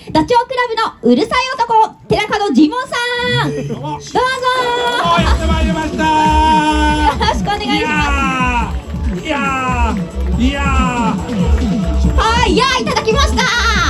ダチョウ倶楽部のうるさい男、寺門ジモンさん、どうぞやってまいりました。 よろしくお願いします。 いやはい、いただきました。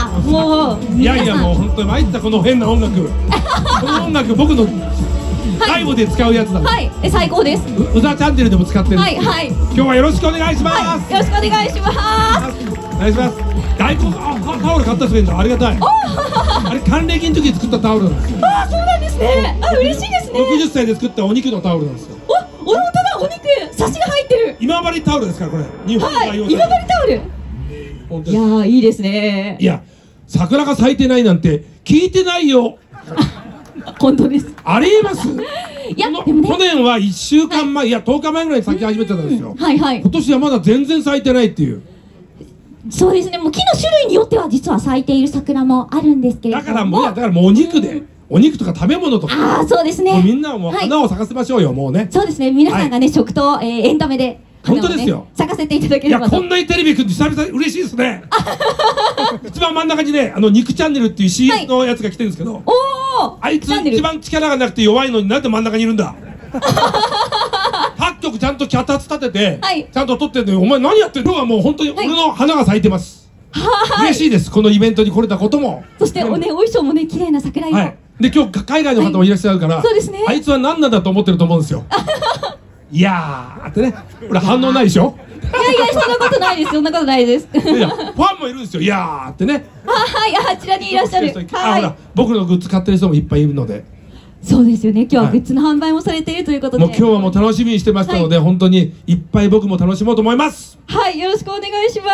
もういやもう本当に参ったこの変な音楽この音楽僕のライブで使うやつだ。 はい、最高です。 うざチャンネルでも使ってる。 はいはい、 今日はよろしくお願いします。 よろしくお願いします。 お願いします。大根タオル買った人いるんだ。ありがたい。あれ還暦の時に作ったタオルなんですよ。 あ、そうなんですね。あ、嬉しいですね。 60歳で作ったお肉のタオルなんですよ。 お、本当だ、お肉、サシが入ってる。 今治タオルですからこれ。日本はい、今治タオル。 本当いや、いいですね。 いや、桜が咲いてないなんて聞いてないよ。 本当です。 ありえます。 いや、でもね、 去年は1週間前、いや10日前ぐらいに咲き始めてたんですよ。 はいはい。 今年はまだ全然咲いてないっていう。 そうですね。もう木の種類によっては実は咲いている桜もあるんですけれども。 だからもうお肉で、お肉とか食べ物とか。 ああ、そうですね。 もうみんなもう花を咲かせましょうよ、もうね。 そうですね。皆さんがね、食とエンタメで本当ですよ。 咲かせていただけいや、 ればと。 こんなにテレビ来る久々嬉しいですね。一番真ん中にね、肉チャンネルっていう CS のやつが来てるんですけど、 おお、 あいつ一番力がなくて弱いのになんで真ん中にいるんだ。8曲ちゃんと脚立立てて、ちゃんと撮ってるのに、お前何やってるのがもう本当に俺の花が咲いてます。嬉しいです、このイベントに来れたことも。 そしてお衣装もね、綺麗な桜色。 で、今日海外の方もいらっしゃるから、 そうですね。 あいつは何なんだと思ってると思うんですよ。いやーってね、これ反応ないでしょ。 いや、そんなことないです。そんなことないです。 いや、ファンもいるんですよ。いやーってね。 はい、あちらにいらっしゃる。 ほら、僕のグッズ買ってる人もいっぱいいるので。 そうですよね。今日はグッズの販売もされているということで。 もう今日はもう楽しみにしてましたので、本当にいっぱい僕も楽しもうと思います。 はい、よろしくお願いします。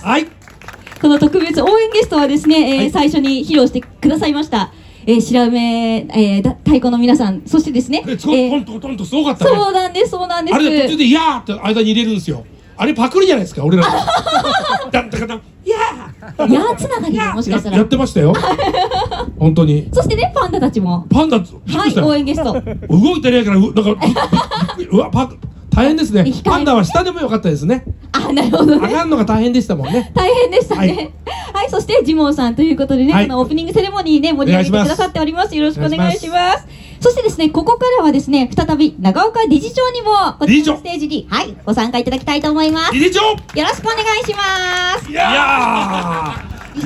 はい。 この特別応援ゲストはですね、最初に披露してくださいました。白梅、太鼓の皆さん、そしてですね、 トンとすごかったね。 そうなんです、そうなんです。 あれで途中で「いやー」って間に入れるんですよ。あれパクリじゃないですか、俺ら。だったかな。いやー。いやーつながりでもしかしたらやってましたよ。本当に。 そしてね、パンダたちも。 パンダ、はい、 応援ゲスト。 動いてないから、なんか、うわ、大変ですね。パンダは下でもよかったですね。 あ、なるほどね。 上がるのが大変でしたもんね。 大変でしたね。はい、そしてジモンさんということでね、このオープニングセレモニーね、盛り上げてくださっております。よろしくお願いします。そしてですね、ここからはですね、再び長岡理事長にもこちらのステージにご参加いただきたいと思います。 理事長、よろしくお願いします。 いや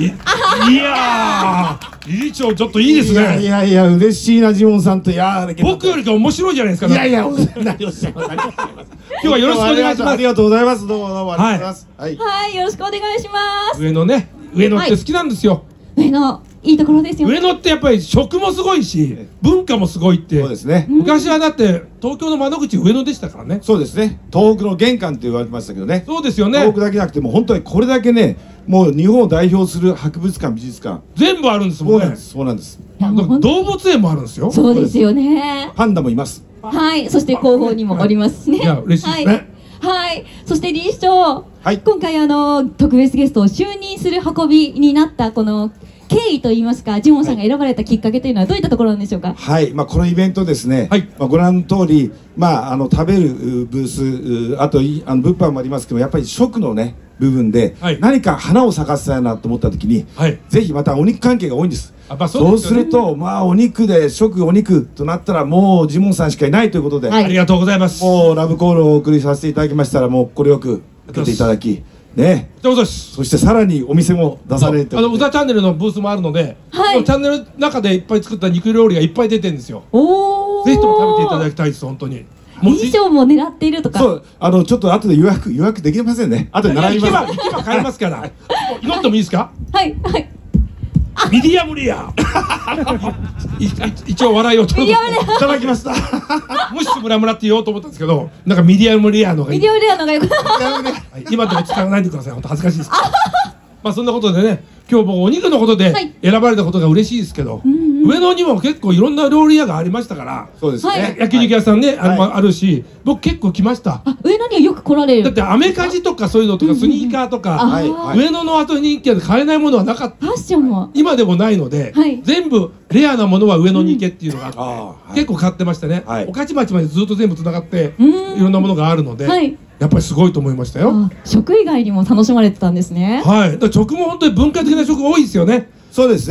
理事長ちょっといいですね。 いや嬉しいな、ジモンさんと。 僕よりか面白いじゃないですか。 いや何をおっしゃいます。 今日はよろしくお願いします。 ありがとうございます。どうもありがとうございます。 はい、よろしくお願いします。 上野って好きなんですよ。 上野いいところですよ。 上野ってやっぱり食もすごいし文化もすごいって。 そうですね。 昔はだって東京の窓口上野でしたからね。 そうですね。東北の玄関って言われてましたけどね。 そうですよね。 東北だけじゃなくてもう本当にこれだけね、もう日本を代表する博物館、美術館全部あるんですもんね。 そうなんです。 動物園もあるんですよ。 そうですよね。 パンダもいます。 はい、そして広報にもおりますしね。 いや嬉しいですね。 はい、そして理事長、今回特別ゲストを就任する運びになったこの経緯といいますか、ジモンさんが選ばれたきっかけというのはどういったところなんでしょうか。 はい、このイベントですね、ご覧の通り、食べるブース、あと物販もありますけど、やっぱり食のね部分で、何か花を咲かせたいなと思った時に、ぜひまたお肉関係が多いんです。そうするとお肉で食お肉となったらもうジモンさんしかいないということで、 ありがとうございます。 もうラブコールをお送りさせていただきましたら、もう快く受けていただきね、 そしてさらにお店も出されて、 うざチャンネルのブースもあるので、チャンネルの中でいっぱい作った肉料理がいっぱい出てるんですよ。ぜひとも食べていただきたいです。本当に理事長も狙っているとか。 そう、ちょっと後で予約できませんね。後で並びます。 行けば買えますから。祈ってもいいですか。 はいはい。 ミディアムレア。一応笑いを取る。いただきました。 もしムラムラって言おうと思ったんですけど、なんかミディアムレアのがいい。 ミディアムレアのがよく。 今でも使わないでください。本当恥ずかしいです。そんなことでね、今日僕お肉のことで選ばれたことが嬉しいですけど、上野にも結構いろんな料理屋がありましたから。 そうですね。 焼肉屋さんね、あるし、僕結構来ました。 上野にはよく来られる。 だってアメカジとかそういうのとかスニーカーとか、上野の後に人気で買えないものはなかった。 ファッションも今でもないので、全部レアなものは上野に行けっていうのがあって、結構買ってましたね。御徒町までずっと全部つながっていろんなものがあるので、やっぱりすごいと思いましたよ。 食以外にも楽しまれてたんですね。 はい。食も本当に文化的な食が多いですよね。 そうですね。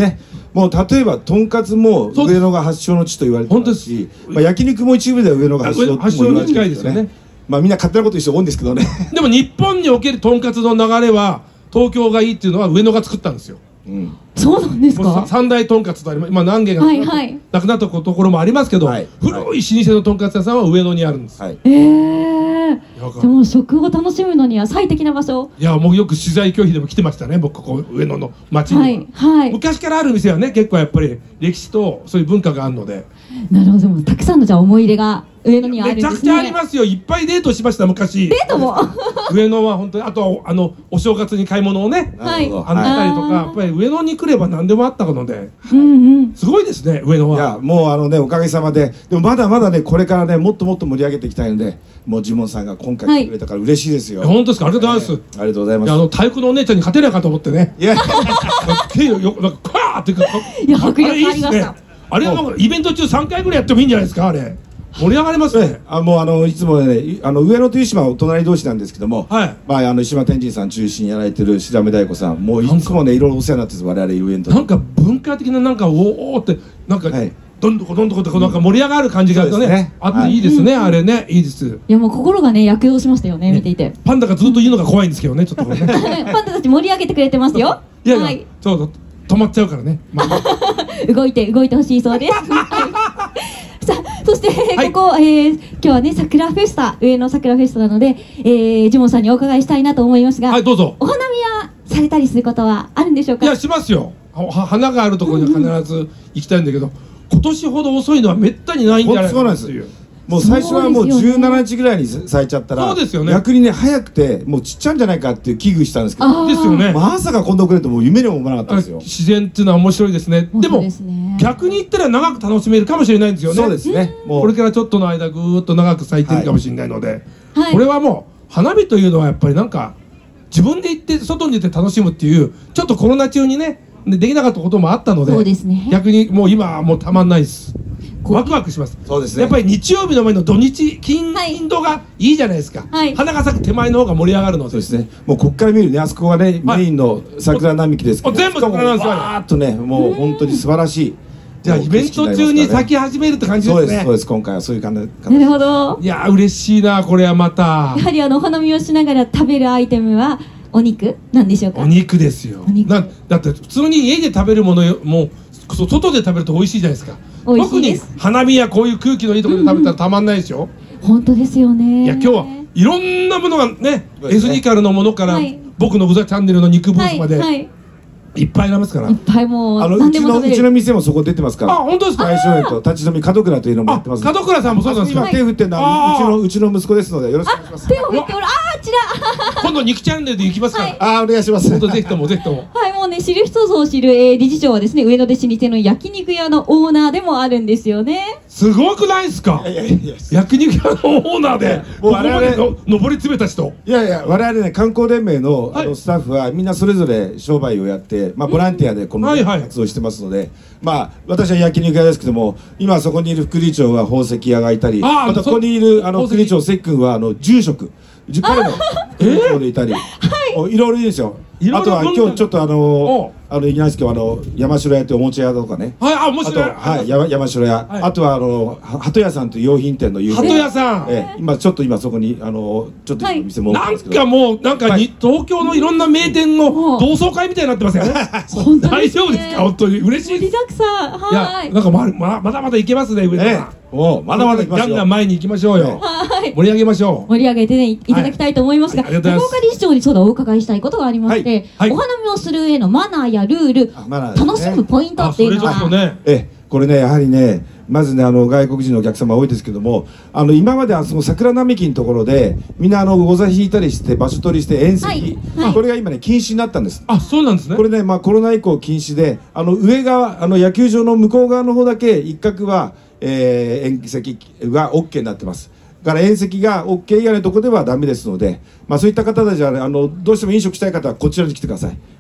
もう例えばとんかつも上野が発祥の地と言われてますし、焼肉も一部では上野が発祥発祥に近いですよね。 まあみんな勝手なこと言う人多いんですけどね。 でも日本におけるとんかつの流れは東京がいいっていうのは上野が作ったんですよ。 そうなんですか。 三大とんかつとあります。今何軒かなくなったところもありますけど、古い老舗のとんかつ屋さんは上野にあるんです。でも食を楽しむのには最適な場所。いや、もうよく取材拒否でも来てましたね、僕ここ上野の町には。昔からある店はね、結構やっぱり歴史とそういう文化があるので。 なるほど、たくさんのじゃあ思い入れが上野にあるんですね。 めちゃくちゃありますよ。いっぱいデートしました昔。 デートも上野は本当に、あとお正月に買い物をね、あったりとか、やっぱり上野に来れば何でもあったので、すごいですね、上野は。 いや、もうおかげさまで、でもまだまだね、これからね、もっともっと盛り上げていきたいので、もうジモンさんが今回来てくれたから嬉しいですよ。 本当ですか。ありがとうございます。 ありがとうございます。 太鼓のお姉ちゃんに勝てないかと思ってね。いや、手をよくなんかカーっていや、迫力ありました。 あれはイベント中3回ぐらいやってもいいんじゃないですか。あれ盛り上がりますね。 もういつもね、上野と湯島はお隣同士なんですけども、まあ石間天神さん中心にやられてる白目大子さん、もういつもねいろいろお世話になってるんです、我々イベント。なんか文化的ななんかおおってなんかどんどこどんどこってなんか盛り上がる感じがねあっていいですね。あれね、いいです。 いや、もう心がね躍動しましたよね、見ていて。 パンダがずっといるのが怖いんですけどね、ちょっとね。 パンダたち盛り上げてくれてますよ。 いやいや、そう止まっちゃうからね。 動いてほしいそうです。さあ、そしてここ今日はね桜フェスタ、上野桜フェスタなので、ジモンさんにお伺いしたいなと思いますが、 はい、どうぞ。 お花見はされたりすることはあるんでしょうか。 いや、しますよ。花があるところには必ず行きたいんだけど、今年ほど遅いのはめったにないんじゃないかなっていう。 もう最初はもう17日ぐらいに咲いちゃったら、 そうですよね、 逆にね早くてもうちっちゃいんじゃないかっていう危惧したんですけど、 ですよね。 まさかこんな遅れてもう夢にも思わなかったんですよ。 自然っていうのは面白いですね。でも逆に言ったら長く楽しめるかもしれないんですよね。 そうですね。 これからちょっとの間ぐーっと長く咲いてるかもしれないので、これはもう花火というのはやっぱりなんか自分で行って外に出て楽しむっていう、ちょっとコロナ中にねできなかったこともあったので、逆にもう今はもうたまんないです。ワクワクします。 そうですね。 やっぱり日曜日の前の土日金土がいいじゃないですか。花が咲く手前の方が盛り上がるので。 そうですね。もうここから見るね、あそこがねメインの桜並木ですけど、 全部桜なんですよ。 わーっとね、もう本当に素晴らしい。 じゃあイベント中に咲き始めるって感じですね。 そうです。今回はそういう感じ。 なるほど。 いや嬉しいな、これはまた。 やはりお花見をしながら食べるアイテムはお肉なんでしょうか。 お肉ですよ。だって普通に家で食べるものもう外で食べると美味しいじゃないですか。特に花見やこういう空気のいいところで食べたらたまんないですよ。 本当ですよね。 いや、今日はいろんなものがね、エスニカルのものから僕のうざチャンネルの肉ブースまでいっぱいありますから。 いっぱいもううちの店もそこ出てますから。 あ、本当ですか。 大正園と立ち飲み門倉というのもやってます。 門倉さんもそうなんですよ。 今手振ってるのはうちの息子ですのでよろしくお願いします。 手を振っておる。あちら。 今度肉チャンネルで行きますから。 お願いします。 本当ぜひともぜひとも。 はい、もうね知る人ぞ知る理事長はですね、上野で老舗の焼肉屋のオーナーでもあるんですよね。 すごくないですか。焼肉屋のオーナーでここまで上り詰めた人。 いやいや、我々ね観光連盟のスタッフはみんなそれぞれ商売をやって、ボランティアでこの活動してますので、私は焼肉屋ですけども、今そこにいる副理事長は宝石屋がいたり、またここにいる副理事長せっくんは住職彼の副理でいたり、いろいろいいですよ。あとは今日ちょっといきなりですけど山城屋っておもちゃ屋とかね。 面白い。 山城屋。あとは鳩屋さんという用品店の有名。 鳩屋さん。 今そこにちょっと店もなんかもう東京のいろんな名店の同窓会みたいになってますよね。大丈夫ですか。本当に嬉しい。 盛りだくさん。 はい。なんかまだまだいけますね、上田さん。 まだまだ行きますよ。 ガンガン前に行きましょうよ。盛り上げましょう。 盛り上げてねいただきたいと思いますが、福岡理事長にお伺いしたいことがありまして、お花見をする上のマナーやルール、楽しむポイントっていうのは。 これね、やはりね、まずね、外国人のお客様多いですけども、今まではその桜並木のところでみんなご座引いたりして場所取りして宴席、これが今ね禁止になったんです。 あ、そうなんですね。 これね、コロナ以降禁止で、上側野球場の向こう側の方だけ一角は宴席が OK になってます。だから宴席が OK 以外のところではダメですので、そういった方たちはどうしても飲食したい方はこちらに来てください。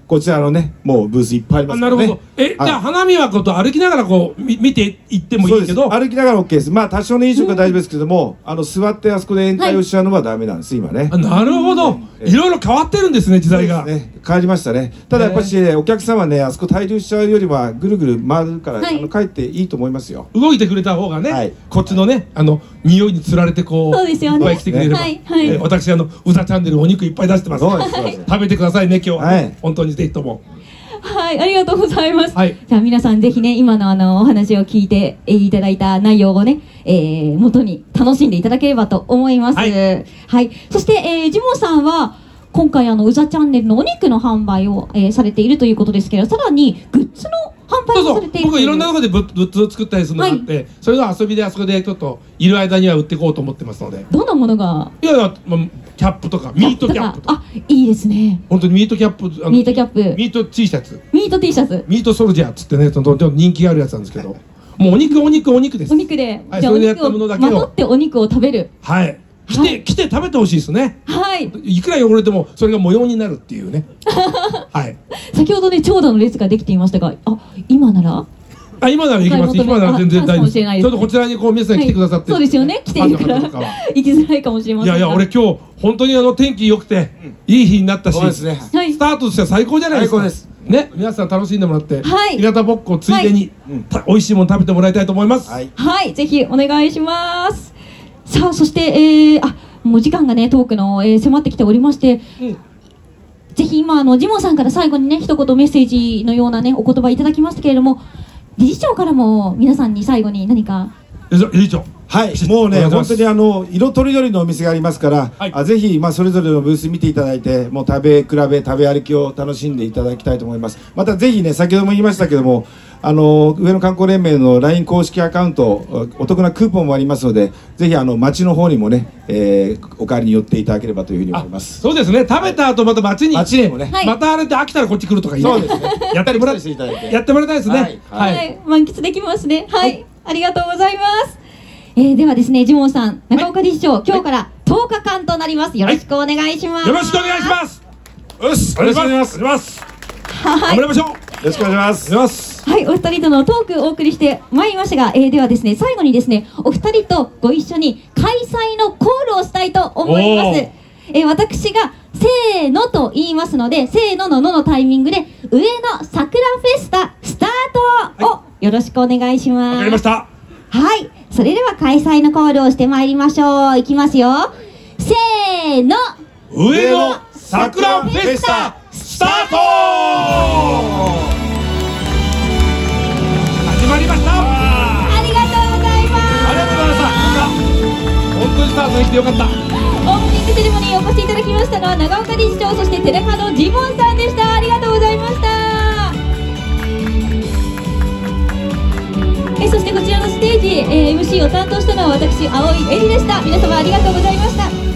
こちらのねもうブースいっぱいありますからね。 なるほど。じゃあ花見はこと歩きながらこう見ていってもいいけど、 歩きながら OK です。まあ多少の飲食は大丈夫ですけども、座ってあそこで宴会をしちゃうのはダメなんです今ね。 なるほど。いろいろ変わってるんですね、時代が。 変わりましたね。ただやっぱりお客様ね、あそこ滞留しちゃうよりはぐるぐる回るから帰っていいと思いますよ。 動いてくれた方がね、こっちのね匂いにつられてこういっぱい来てくれれば。私うざチャンネルお肉いっぱい出してます。食べてくださいね今日は。本当にぜひとも。 はい、ありがとうございます。じゃあ皆さんぜひね、今のお話を聞いていただいた内容をね、元に楽しんでいただければと思います。はい。そして、ジモンさんは、今回うざチャンネルのお肉の販売を、されているということですけど、さらにグッズの販売をされている。 僕いろんなところでグッズを作ったりするのがあって、それの遊びであそこでちょっといる間には売っていこうと思ってますので。 どんなものが？ いやいや、キャップとかミートキャップとか。 いいですね。 本当にミートキャップ、 ミートキャップ、 ミート T シャツ、 ミート T シャツ、 ミートソルジャーっつってね、ちょっと人気があるやつなんですけど、もうお肉です。 お肉で、 じゃあお肉をまとってお肉を食べる。 はい。来て食べてほしいですね。 はい。 いくら汚れてもそれが模様になるっていうね。はい。 先ほどね長蛇の列ができていましたが、今なら？ 今なら行きます。今なら全然大丈夫です。ちょっとこちらにこう皆さん来てくださって。 そうですよね。来ているから行きづらいかもしれません。 いや俺今日本当に天気良くていい日になったし、スタートとしては最高じゃないですか。最高です。ね、皆さん楽しんでもらって、日向ぼっこついでに美味しいもの食べてもらいたいと思います。 はい、ぜひお願いします。さあそしてもう時間がねトークの迫ってきておりまして。ぜひ今ジモンさんから最後にね一言メッセージのようなねお言葉いただきましたけれども、理事長からも皆さんに最後に何か。 理事長、 はい、もうね本当に色とりどりのお店がありますから、ぜひそれぞれのブース見ていただいて、もう食べ比べ食べ歩きを楽しんでいただきたいと思います。またぜひね先ほども言いましたけども、上野観光連盟の LINE 公式アカウントお得なクーポンもありますので、ぜひ町の方にもね、お帰りに寄っていただければというふうに思います。 そうですね。食べた後また町にもね、 またあれで飽きたらこっち来るとかいいね。 そうですね。 やってもらいたいですね。 はい、満喫できますね。はい、ありがとうございます。ではですね、ジモンさん、中岡理事長、今日から10日間となります。よろしくお願いします。 よろしくお願いします。よし、お願いします。 頑張りましょう。よろしくお願いします。 はい、お二人とのトークをお送りしてまいりましたが、ではですね、最後にですね、お二人とご一緒に開催のコールをしたいと思います。私がせーのと言いますので、せーののののタイミングで上野桜フェスタスタートをよろしくお願いします。 わかりました。 はい、それでは開催のコールをしてまいりましょう。いきますよ。せーの。 上野桜フェスタスタート。始まりました。 ありがとうございます。 ありがとうございました。本当にスタートできてよかった。 オープニングセレモニーお越しいただきましたのは長岡理事長、そしてテレハのジモンさんでした。ありがとうございました。そしてこちらのステージ、MC を担当したのは私、青井絵里でした。皆様ありがとうございました。